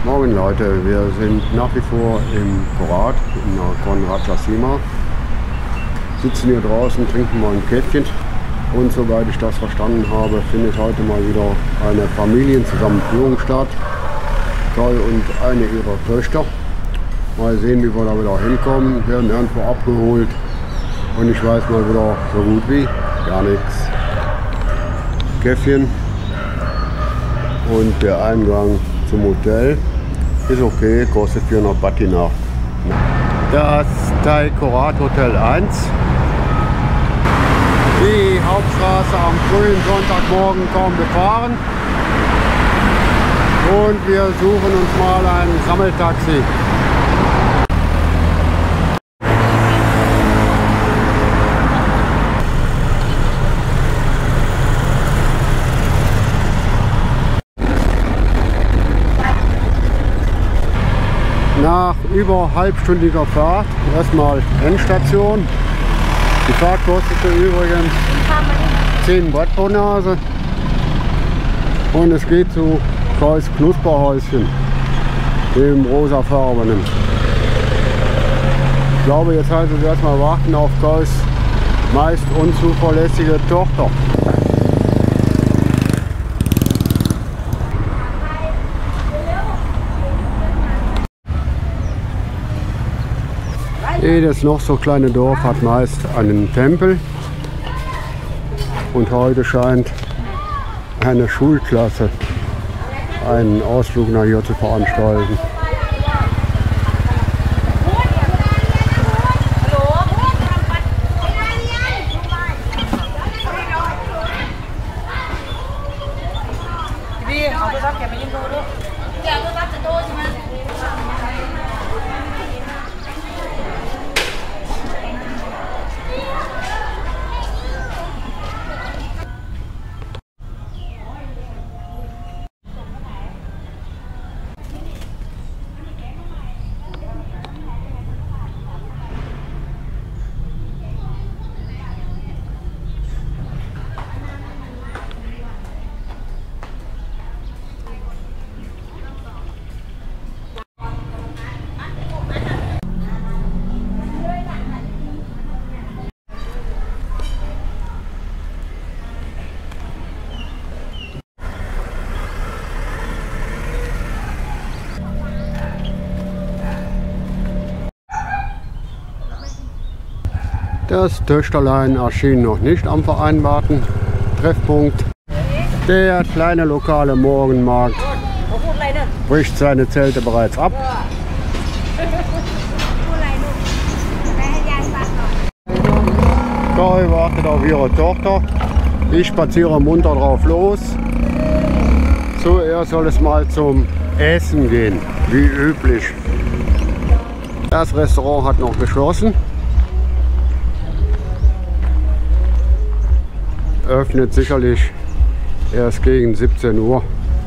Morgen Leute, wir sind nach wie vor im Korat, in der Konradscha Sima. Sitzen hier draußen, trinken mal ein Käffchen. Und soweit ich das verstanden habe, findet heute mal wieder eine Familienzusammenführung statt. Kai und eine ihrer Töchter. Mal sehen, wie wir da wieder hinkommen. Wir werden irgendwo abgeholt. Und ich weiß mal wieder so gut wie gar nichts. Käffchen. Und der Eingang zum Hotel ist okay, kostet 400 Baht die Nacht. Das Thai Korat Hotel 1. Die Hauptstraße am frühen Sonntagmorgen kaum befahren. Und wir suchen uns mal ein Sammeltaxi. Nach über halbstündiger Fahrt erstmal Endstation. Die Fahrt kostete übrigens 10 Baht pro Nase. Und es geht zu Kais Knusperhäuschen, dem rosafarbenen. Ich glaube, jetzt heißt es erstmal warten auf Kais meist unzuverlässige Tochter. Jedes noch so kleine Dorf hat meist einen Tempel und heute scheint eine Schulklasse einen Ausflug nach hier zu veranstalten. Das Töchterlein erschien noch nicht am vereinbarten Treffpunkt. Der kleine lokale Morgenmarkt bricht seine Zelte bereits ab. Kai wartet auf ihre Tochter. Ich spaziere munter drauf los. Zuerst soll es mal zum Essen gehen, wie üblich. Das Restaurant hat noch geschlossen. Öffnet sicherlich erst gegen 17 Uhr.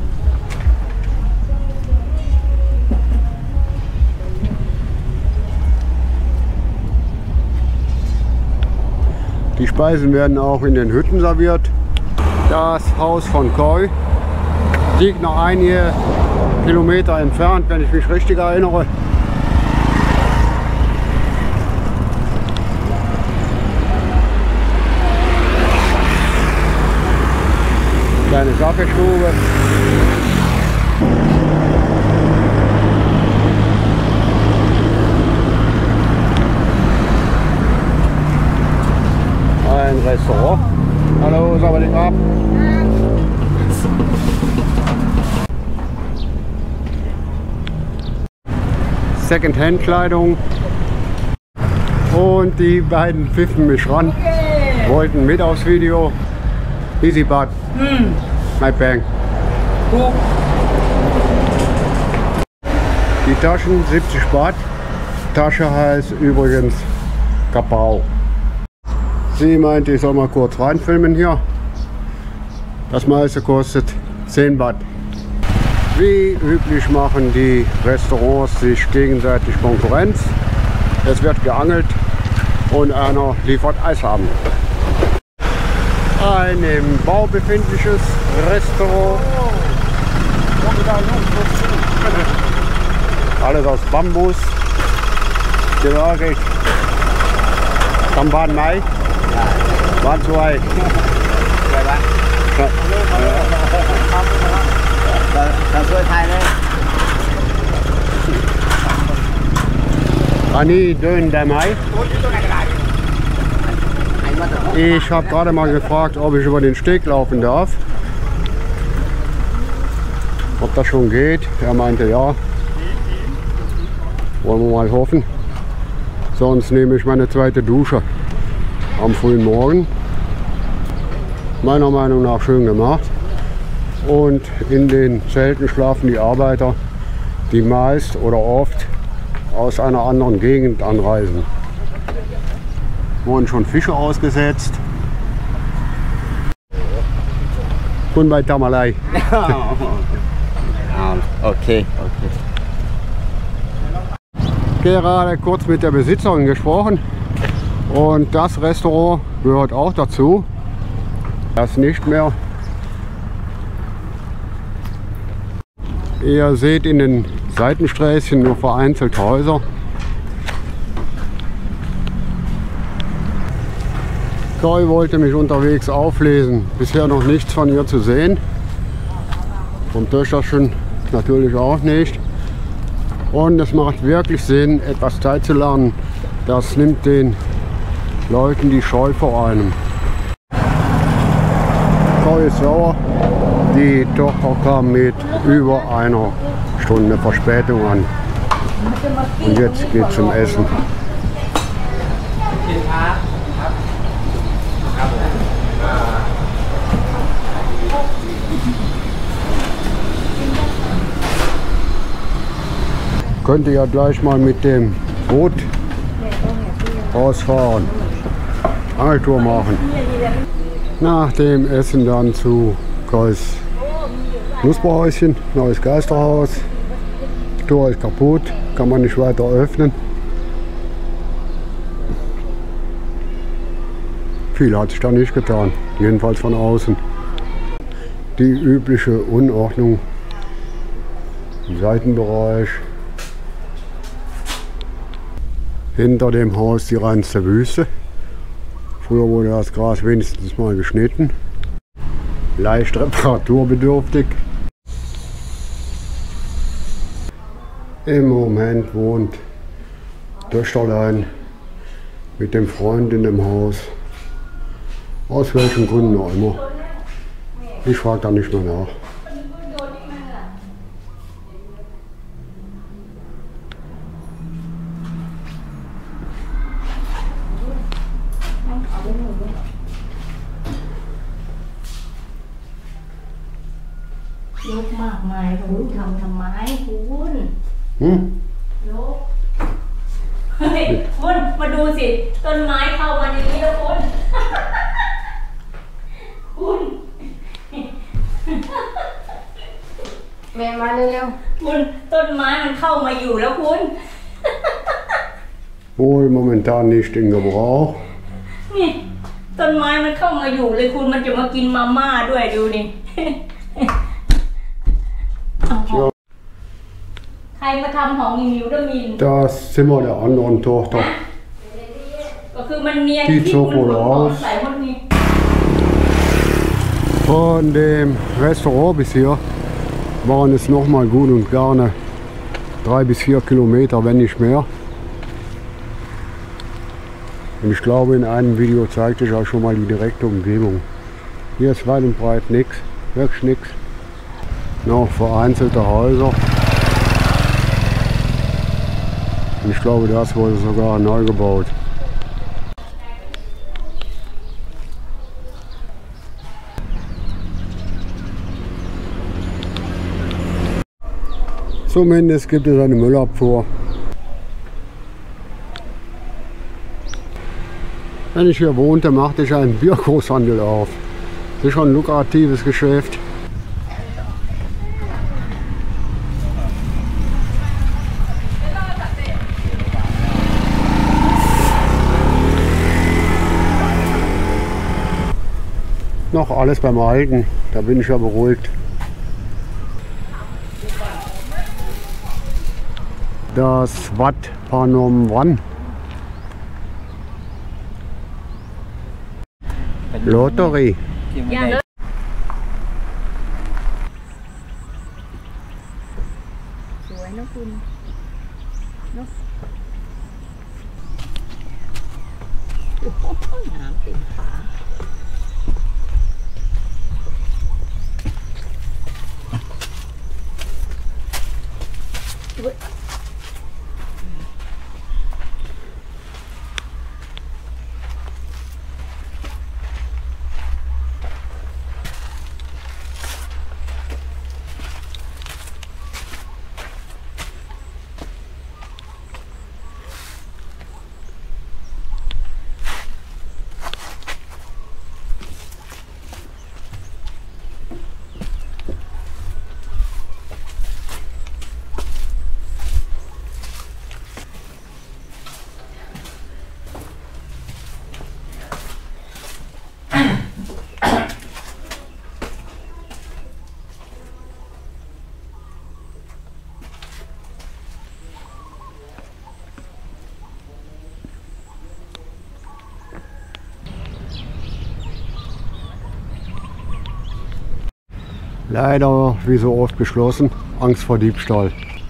Die Speisen werden auch in den Hütten serviert. Das Haus von Kai liegt noch einige Kilometer entfernt, wenn ich mich richtig erinnere. Kleine Kaffeestube. Ein Restaurant. Hallo, Sawadee-Krab. Second-Hand-Kleidung. Und die beiden pfiffen mich ran. Wollten mit aufs Video. Easy Baht. My Bang. Die Taschen 70 Baht. Tasche heißt übrigens Kapau. Sie meinte, ich soll mal kurz reinfilmen hier. Das meiste kostet 10 Baht. Wie üblich machen die Restaurants sich gegenseitig Konkurrenz. Es wird geangelt und einer liefert Eishaben. Ein im Bau befindliches Restaurant. Alles aus Bambus. Gewerkelt. Dann waren Mai. Waren zwei. Anni Dön der Mai. Ich habe gerade mal gefragt, ob ich über den Steg laufen darf. Ob das schon geht. Er meinte ja. Wollen wir mal hoffen. Sonst nehme ich meine zweite Dusche am frühen Morgen. Meiner Meinung nach schön gemacht. Und in den Zelten schlafen die Arbeiter, die meist oder oft aus einer anderen Gegend anreisen. Wurden schon Fische ausgesetzt. Und bei Tamalai. Okay. Gerade kurz mit der Besitzerin gesprochen und das Restaurant gehört auch dazu. Das nicht mehr. Ihr seht in den Seitensträßchen nur vereinzelt Häuser. Koi wollte mich unterwegs auflesen. Bisher noch nichts von ihr zu sehen. Vom Töchterchen natürlich auch nicht. Und es macht wirklich Sinn, etwas Zeit zu lernen. Das nimmt den Leuten die Scheu vor einem. Koi ist sauer. Die Tochter kam mit über einer Stunde Verspätung an. Und jetzt geht es zum Essen. Könnt ihr ja gleich mal mit dem Boot rausfahren, Angeltour machen. Nach dem Essen dann zu Kois Knusperhäuschen, neues Geisterhaus. Tor ist kaputt, kann man nicht weiter öffnen. Viel hat sich da nicht getan, jedenfalls von außen. Die übliche Unordnung im Seitenbereich. Hinter dem Haus die reinste Wüste. Früher wurde das Gras wenigstens mal geschnitten. Leicht reparaturbedürftig. Im Moment wohnt Töchterlein mit dem Freund in dem Haus. Aus welchen Gründen auch immer. Ich frage da nicht mehr nach. Kunมาดูสิต้นไม้เข้ามาในนี้แล้วคุณแม่มาเร็วคุณต้นไม้มันเข้ามาอยู่แล้วคุณ Wohl momentan nicht in Gebrauch. นี่ต้นไม้มันเข้ามาอยู่เลยคุณมันจะมากินมาม่าด้วยดูนี่ ใครมาทำของมิวดามิน Das Zimmer der anderen Tochter. ก็คือมันเนียน Sieht ที่ so คุณ wohl aus. ใส่หมดนี่ Von dem Restaurant bis hier waren es noch mal gut und gerne 3 bis 4 Kilometer, wenn nicht mehr. Und ich glaube, in einem Video zeigte ich euch schon mal die direkte Umgebung. Hier ist weit und breit nichts, wirklich nichts. Noch vereinzelte Häuser. Und ich glaube, das wurde sogar neu gebaut. Zumindest gibt es eine Müllabfuhr. Wenn ich hier wohnte, machte ich einen Biergroßhandel auf. Sicher ein lukratives Geschäft. Noch alles beim Alten, da bin ich ja beruhigt. das Wat Phnom Wan Lottery. Ja. Leider, wie so oft, geschlossen. Angst vor Diebstahl.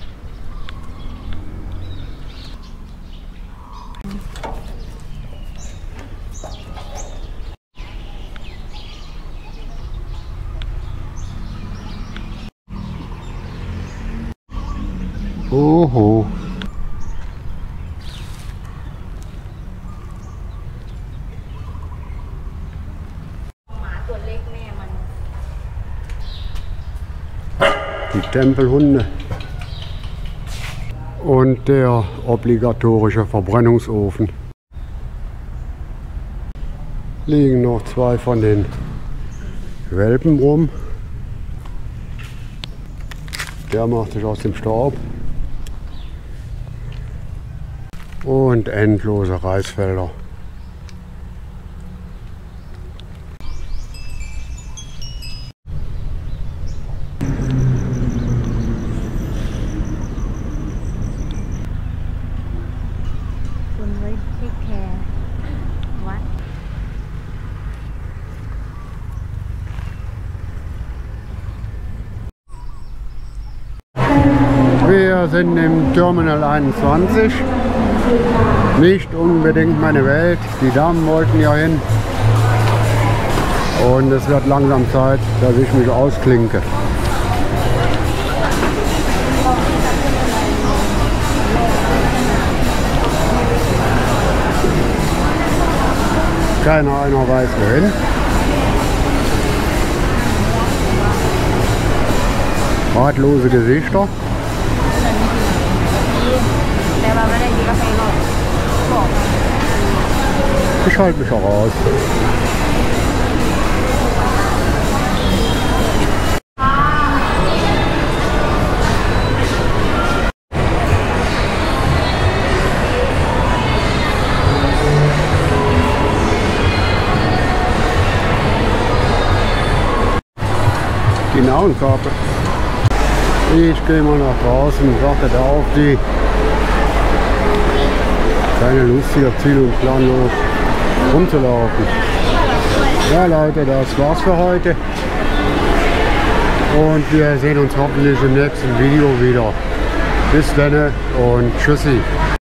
Oho. Die Tempelhunde und der obligatorische Verbrennungsofen. Liegen noch zwei von den Welpen rum. Der macht sich aus dem Staub. Und endlose Reisfelder. Wir sind im Terminal 21. Nicht unbedingt meine Welt. Die Damen wollten ja hin. Und es wird langsam Zeit, dass ich mich ausklinke. Keiner weiß wohin. Ratlose Gesichter. Ich halte mich heraus. Die Namenkarte. Ich gehe mal nach draußen, sagte auf die. Keine Lust hier ziel- und planlos rumzulaufen. Ja Leute, das war's für heute. Und wir sehen uns hoffentlich im nächsten Video wieder. Bis dann und tschüssi.